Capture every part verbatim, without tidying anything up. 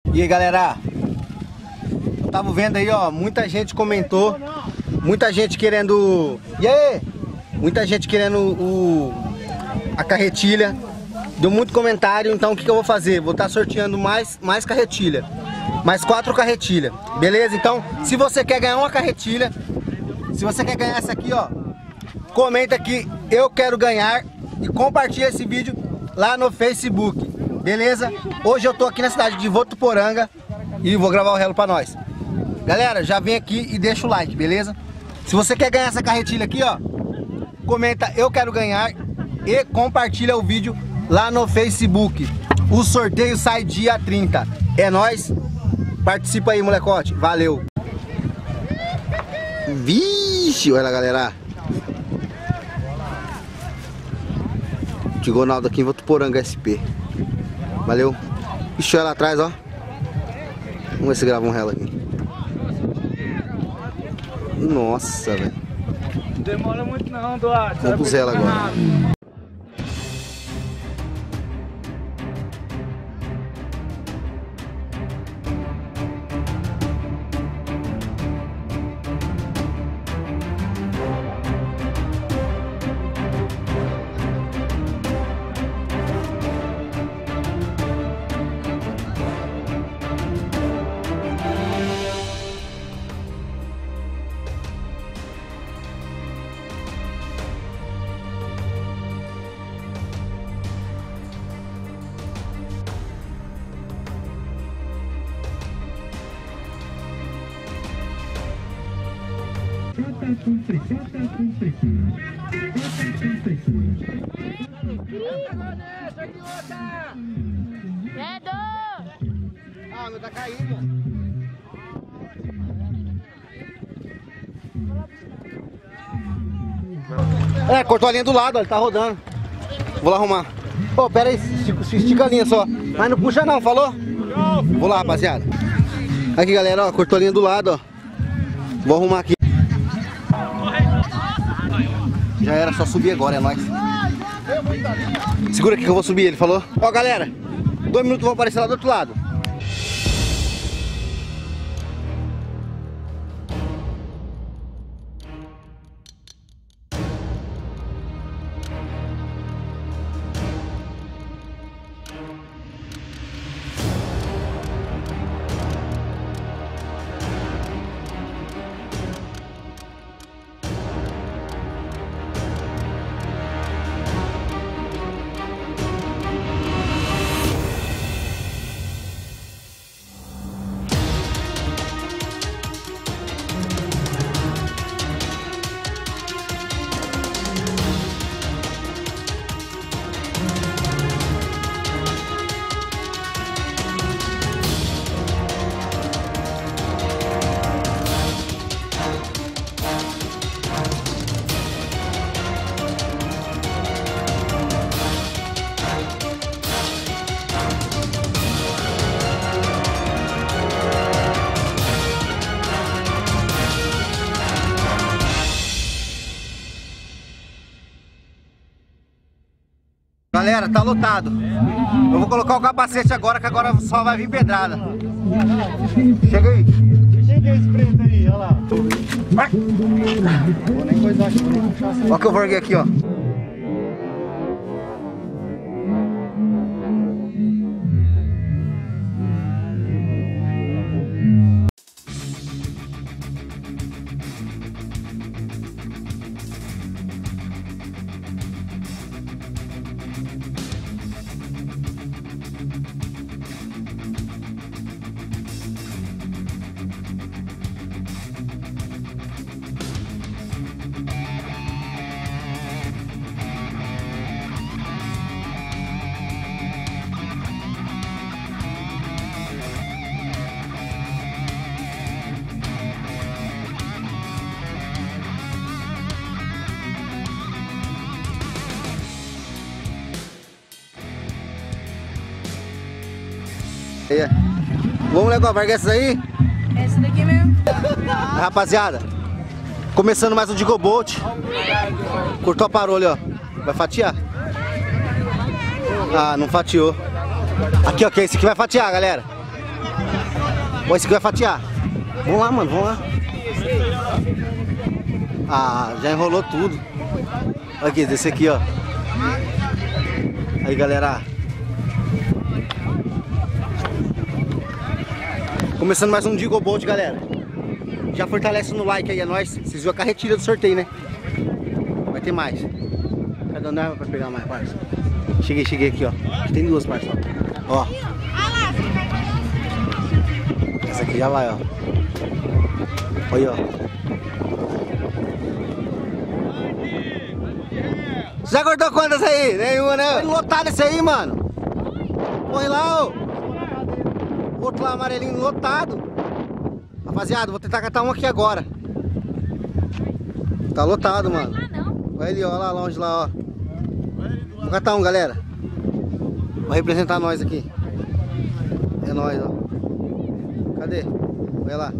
E aí, galera, eu tava vendo aí, ó, muita gente comentou, muita gente querendo, e aí, muita gente querendo o, a carretilha, deu muito comentário, então o que, que eu vou fazer? Vou estar sorteando mais, mais carretilha, mais quatro carretilhas, beleza? Então, se você quer ganhar uma carretilha, se você quer ganhar essa aqui, ó, comenta aqui, eu quero ganhar, e compartilha esse vídeo lá no Facebook. Beleza? Hoje eu tô aqui na cidade de Votuporanga e vou gravar o relo pra nós. Galera, já vem aqui e deixa o like, beleza? Se você quer ganhar essa carretilha aqui, ó, comenta eu quero ganhar e compartilha o vídeo lá no Facebook. O sorteio sai dia trinta. É nóis? Participa aí, molecote. Valeu! Vixe, olha lá, galera. Digonaldo aqui em Votuporanga S P. Valeu. Ixi, olha lá atrás, ó. Vamos ver se grava um relo aqui. Nossa, velho. Não demora muito não, Duarte. Vamos pros relos agora. Ah, meu tá caindo. É, cortou a linha do lado, ó, ele tá rodando. Vou lá arrumar. Pô, oh, pera aí, estica, estica a linha só. Mas não puxa não, falou? Vou lá, rapaziada. Aqui, galera, ó, cortou a linha do lado, ó. Vou arrumar aqui. Já era, só subir agora, é nóis. Segura aqui que eu vou subir, ele falou. Ó, galera, dois minutos vão aparecer lá do outro lado. Galera, tá lotado. Eu vou colocar o capacete agora, que agora só vai vir pedrada. Chega aí. Chega esse preto aí, olha lá. Vai. Vou nem coisar aqui. Olha que eu vou erguer aqui, ó. Aí, vamos, legal, vai essa aí? Essa daqui mesmo. Rapaziada, começando mais um Digobolt. Cortou a parolha, ó. Vai fatiar? Ah, não fatiou. Aqui, ó, que esse aqui vai fatiar, galera. Ó, esse aqui vai fatiar. Vamos lá, mano, vamos lá. Ah, já enrolou tudo. Olha aqui, desse aqui, ó. Aí, galera. Começando mais um Digo Bolt, galera. Já fortalece no like aí, é nóis. Vocês viram a carretilha do sorteio, né? Vai ter mais. Cadê o Nerva pra pegar mais, parça? Cheguei, cheguei aqui, ó. Tem duas, parça. Ó. Essa aqui já vai, ó. Olha, ó. Você já cortou quantas aí? Nenhuma, né? Foi lotado esse aí, mano. Põe lá, ó. Outro lá amarelinho lotado. Rapaziada, vou tentar catar um aqui agora. Tá lotado, mano. Vai ali, ó, lá longe lá, ó. Vou catar um, galera. Vai representar nós aqui. É nóis, ó. Cadê? Olha lá.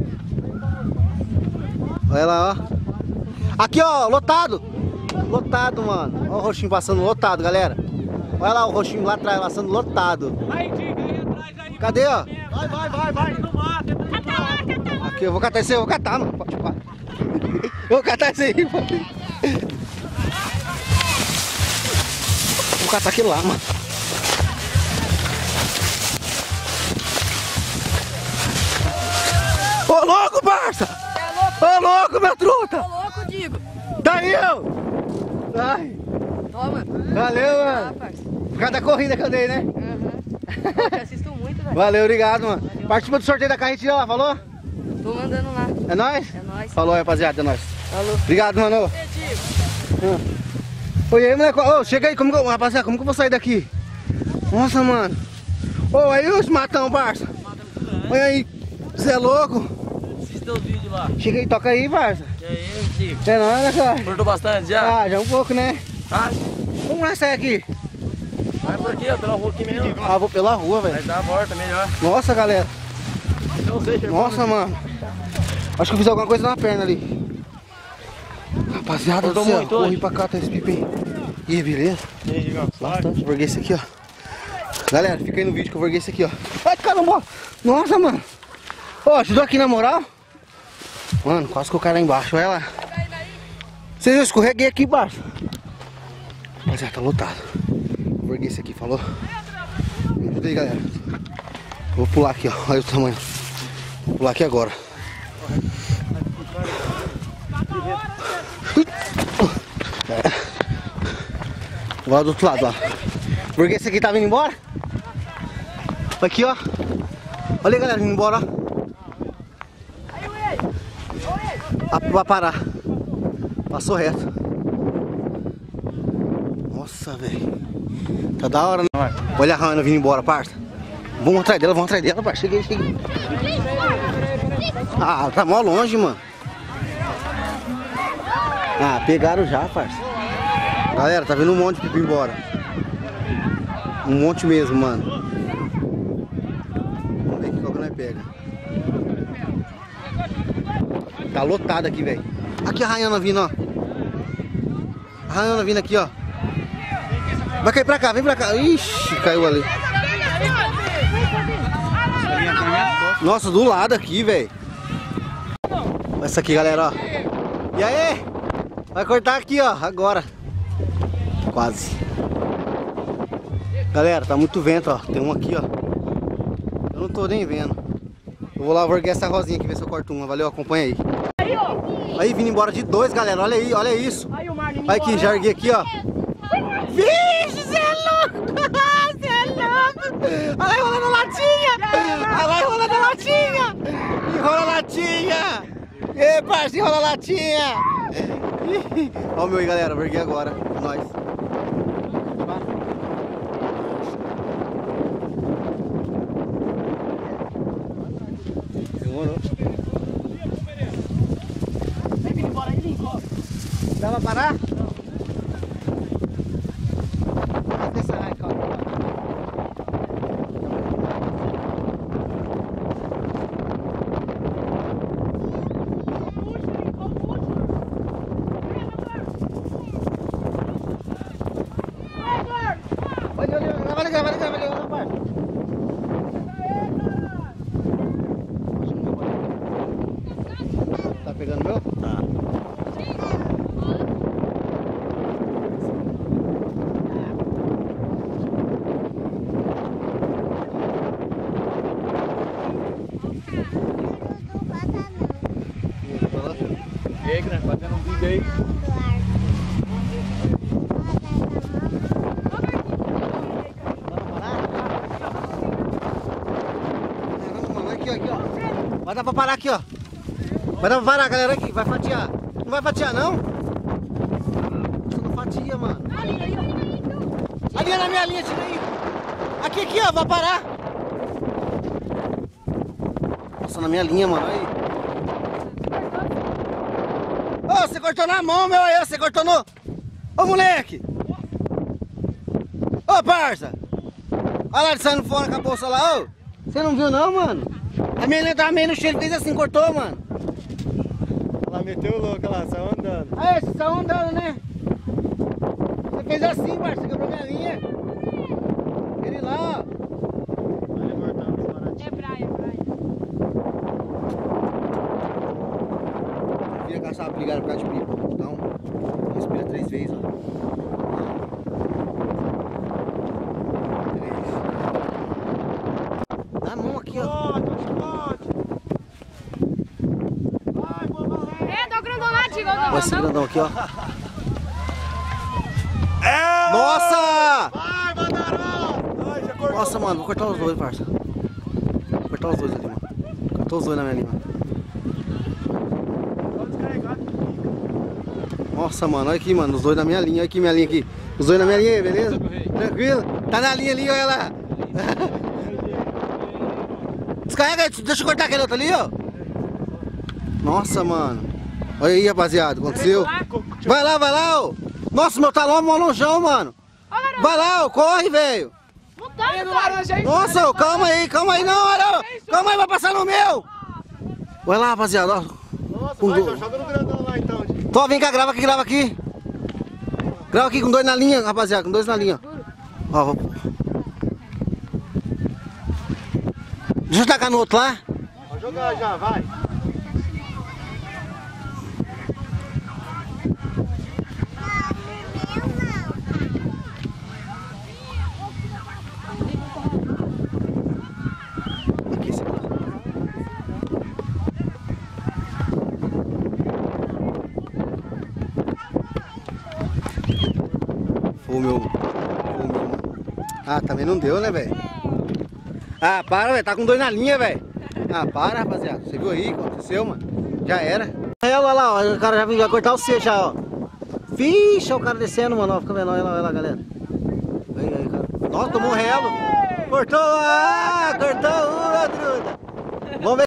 Olha lá, ó. Aqui, ó, lotado. Lotado, mano. Olha o roxinho passando lotado, galera. Olha lá o roxinho lá atrás passando lotado. Cadê, ó? Vai, vai, vai, vai. Não mata, aqui, eu vou catar esse aí, eu vou catar, mano. Pode, pode. Eu vou catar esse aí, pode. Vou catar aquele lá, mano. Ô, louco, parça! Ô, louco, minha truta! Ô, louco, digo! Daí eu! Ai! Toma! Valeu, mano! Ah, parça. Por causa da corrida que eu dei, né? Uhum. Eu te assisto muito, velho. Valeu, obrigado, mano. Valeu. Participa do sorteio da carretilha lá, falou? Tô mandando lá. É nóis? É nóis. Falou, rapaziada, é nóis. Falou. Obrigado, mano. Hum. Oi, aí, moleque. Ô, chega aí, como que eu, rapaziada, como que eu vou sair daqui? Nossa, mano. Ô, aí os matão, parça. Olha aí, você é louco? Assista os vídeos lá. Chega aí, toca aí, parça. Que é isso, Digo? É nóis, né, cara? Curtou bastante já? Ah, já um pouco, né? Ah, Vamos lá sair aqui. vai por aqui, ó, pela rua aqui mesmo. Ah, vou pela rua, Vai velho. dar a volta, melhor. Nossa, galera. Não sei, chegou. Nossa, mano. Acho que eu fiz alguma coisa na perna ali. Rapaziada do Cortou céu, muito corri hoje? pra cá, tá esse pipa aí. E aí, beleza? E aí, Digão? Bastante, eu verguei esse aqui, ó. Galera, fica aí no vídeo que eu verguei esse aqui, ó. Ai, caramba! Nossa, mano! Ó, ajudou aqui na moral? Mano, quase que eu caí lá embaixo, olha lá. Vocês viram, eu escorreguei aqui embaixo. Rapaziada, tá lotado. Eu verguei esse aqui, falou? Me ajuda aí, galera. Vou pular aqui, ó. Olha o tamanho. Vou pular aqui agora. É. Vou lá do outro lado, ó. Porque esse aqui tá vindo embora. Aqui, ó. Olha aí, galera, vindo embora, ó. Ah, vai parar. Passou reto. Nossa, velho. Tá da hora, né? Olha a Rana vindo embora, parça. Vamos atrás dela, vamos atrás dela, parça. Cheguei, cheguei. Ah, tá mó longe, mano. Ah, pegaram já, parça. Galera, tá vendo um monte de pipa embora. Um monte mesmo, mano. Vamos ver qual que nós pega. Tá lotado aqui, velho. Aqui a Rayana vindo, ó. A Rayana vindo aqui, ó. Vai cair pra cá, vem pra cá. Ixi, caiu ali. Nossa, do lado aqui, velho. Essa aqui, galera, ó. E aí? Vai cortar aqui, ó, agora. Quase. Galera, tá muito vento, ó. Tem um aqui, ó. Eu não tô nem vendo. Eu vou lá verguer essa rosinha aqui, ver se eu corto uma. Valeu, acompanha aí. Aí, vindo embora de dois, galera. Olha aí, olha isso. Olha aqui, já erguei aqui, ó. Vixe, você é louco! Você é louco! Olha lá, enrolando a latinha! Olha lá, enrolando a latinha! Enrola a latinha! Ei, parceiro, enrola a latinha! Olha o meu aí, galera. Verguei agora. Nós. Demorou. Vem vir embora aí, Lincoln. Dá pra parar? Desce aí, cara. Olha, olha, olha, olha, olha, olha, olha, rapaz. E aí, grande, fazendo um vídeo aí. Aqui, aqui, ó. Vai dar pra parar aqui, ó. Vai dar pra parar, galera, aqui. Vai fatiar. Não vai fatiar, não? Você não fatia, mano. Ali é na minha linha, tira aí. Aqui, aqui, ó. Vai parar. Nossa, na minha linha, mano. Aí. Ô, você cortou na mão, meu. Aí, você cortou no... Ô, moleque. Ô, parça. Olha lá, ele saindo fora com a bolsa lá, ô. Você não viu, não, mano? A menina tava meio no cheiro, fez assim, cortou, mano. Ela meteu o louco lá, saiu andando. Aí, você saiu andando, né? Você fez assim, parça, quebrou minha linha. Ele lá, ó. É praia, praia. Vira caçar a brigada por causa de pipa. Então, respira três vezes, ó. Três. Na mão aqui, ó. É, dá o grandão lá, Tigo. Olha esse grandão aqui, ó. Nossa! Vai, Mandarão! Ai, já cortou. Nossa, mano, vou cortar os dois, parça. Vou cortar os dois ali, mano. Cortou os dois na minha linha, mano. Nossa, mano, olha aqui, mano, os dois na minha linha. Olha aqui, minha linha aqui. Os dois na minha linha, beleza? Tranquilo? Tá na linha ali, olha lá. Descarrega aí, deixa eu cortar aquele outro ali, ó. Nossa, mano. Olha aí, rapaziada, aconteceu. Vai lá, vai lá, ó. Nossa, meu talão é mó lonjão, mano. Vai lá, ó, corre, velho. Nossa, ó, calma aí, calma aí, não, olha. Calma aí, vai passar no meu. Vai lá, rapaziada, ó. Nossa, Com vai, do... então, joga no grandão lá então. Tô, vem cá, grava aqui, grava aqui. Grava aqui com dois na linha, rapaziada, com dois na linha. Ó, vou... Deixa eu tacar no outro lá. Vou jogar já, vai. Aqui, esse aqui. Foi o meu. Foi o meu. Ah, também não deu, né, velho? Ah, para, velho. Tá com dois na linha, velho. Ah, para, rapaziada. Você viu aí o que aconteceu, mano? Já era. Olha lá, ó. O cara já vai cortar o C já, ó. Vixe, olha o cara descendo, mano. Ó, fica vendo. Olha lá, olha lá, galera. Aí, aí, cara. Nossa, tomou relo. Cortou, ah, cortou uma, truta.